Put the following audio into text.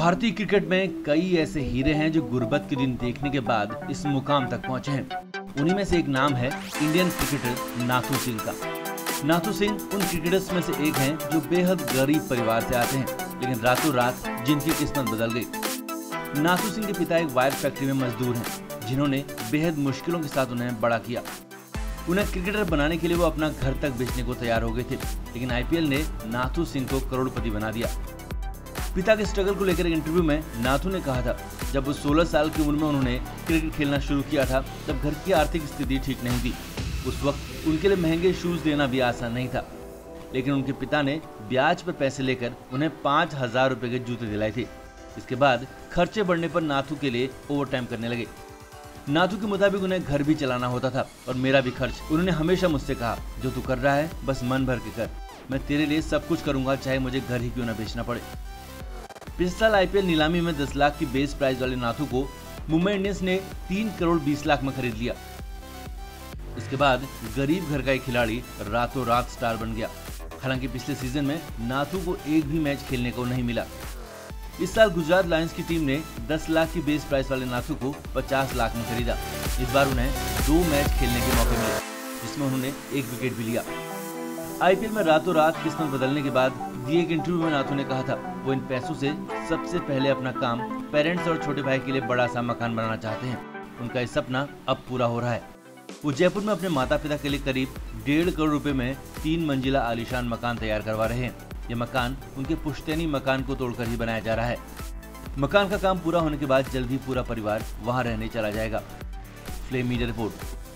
भारतीय क्रिकेट में कई ऐसे हीरे हैं जो गुर्बत के दिन देखने के बाद इस मुकाम तक पहुंचे हैं। उन्हीं में से एक नाम है इंडियन क्रिकेटर नाथू सिंह का। नाथू सिंह उन क्रिकेटर्स में से एक हैं जो बेहद गरीब परिवार से आते हैं, लेकिन रातों रात जिनकी किस्मत बदल गई। नाथू सिंह के पिता एक वायर फैक्ट्री में मजदूर हैं, जिन्होंने बेहद मुश्किलों के साथ उन्हें बड़ा किया। उन्हें क्रिकेटर बनाने के लिए वो अपना घर तक बेचने को तैयार हो गए थे, लेकिन आईपीएल ने नाथू सिंह को करोड़पति बना दिया। पिता के स्ट्रगल को लेकर एक इंटरव्यू में नाथू ने कहा था, जब वो 16 साल की उम्र में उन्होंने क्रिकेट खेलना शुरू किया था, तब घर की आर्थिक स्थिति ठीक नहीं थी। उस वक्त उनके लिए महंगे शूज देना भी आसान नहीं था, लेकिन उनके पिता ने ब्याज पर पैसे लेकर उन्हें 5000 रुपए के जूते दिलाए थे। इसके बाद खर्चे बढ़ने पर नाथू के लिए ओवरटाइम करने लगे। नाथू के मुताबिक उन्हें घर भी चलाना होता था और मेरा भी खर्च। उन्होंने हमेशा मुझसे कहा, जो तू कर रहा है बस मन भर के कर, मैं तेरे लिए सब कुछ करूंगा, चाहे मुझे घर ही क्यों न बेचना पड़े। पिछले साल आईपीएल नीलामी में 10 लाख की बेस प्राइस वाले नाथू को मुंबई इंडियंस ने 3 करोड़ 20 लाख में खरीद लिया। इसके बाद गरीब घर का एक खिलाड़ी रातों रात स्टार बन गया। हालांकि पिछले सीजन में नाथू को एक भी मैच खेलने को नहीं मिला। इस साल गुजरात लायंस की टीम ने 10 लाख की बेस प्राइस वाले नाथू को 50 लाख में खरीदा। इस बार उन्हें 2 मैच खेलने के मौके मिले, जिसमें उन्होंने 1 विकेट भी लिया। आईपीएल में रातों रात किस्मत बदलने के बाद दिए एक इंटरव्यू में नाथू ने कहा था, वो इन पैसों से सबसे पहले अपना काम पेरेंट्स और छोटे भाई के लिए बड़ा सा मकान बनाना चाहते हैं। उनका ये सपना अब पूरा हो रहा है। वो जयपुर में अपने माता पिता के लिए करीब 1.5 करोड़ रुपए में 3 मंजिला आलीशान मकान तैयार करवा रहे हैं। ये मकान उनके पुश्तैनी मकान को तोड़कर ही बनाया जा रहा है। मकान का काम पूरा होने के बाद जल्द ही पूरा परिवार वहां रहने चला जाएगा। Flame media report.